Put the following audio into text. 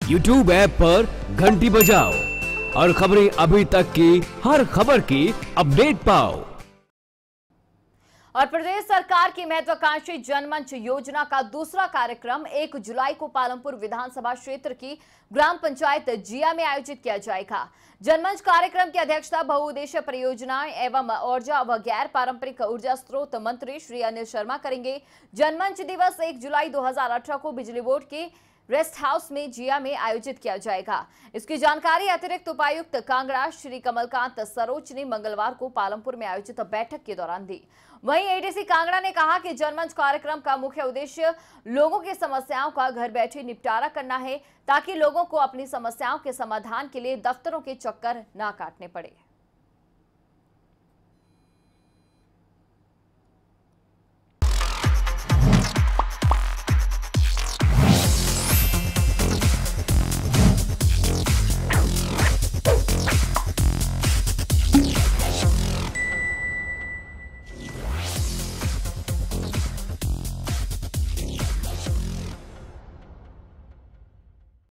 YouTube app पर घंटी बजाओ और खबरें अभी तक की हर खबर की अपडेट पाओ। और प्रदेश सरकार की महत्वाकांक्षी जनमंच योजना का दूसरा कार्यक्रम 1 जुलाई को पालमपुर विधानसभा क्षेत्र की ग्राम पंचायत जिया में आयोजित किया जाएगा। जनमंच कार्यक्रम की अध्यक्षता बहुउद्देशीय परियोजनाएं एवं ऊर्जा व गैर पारंपरिक ऊर्जा स्रोत मंत्री श्री अनिल शर्मा करेंगे। जनमंच दिवस 1 जुलाई 2018 को बिजली बोर्ड के रेस्ट हाउस में जिया में आयोजित किया जाएगा। इसकी जानकारी अतिरिक्त उपायुक्त कांगड़ा श्री कमलकांत सरोज ने मंगलवार को पालमपुर में आयोजित बैठक के दौरान दी। वहीं एडीसी कांगड़ा ने कहा कि जनमंच कार्यक्रम का मुख्य उद्देश्य लोगों की समस्याओं का घर बैठे निपटारा करना है, ताकि लोगों को अपनी समस्याओं के समाधान के लिए दफ्तरों के चक्कर न काटने पड़े।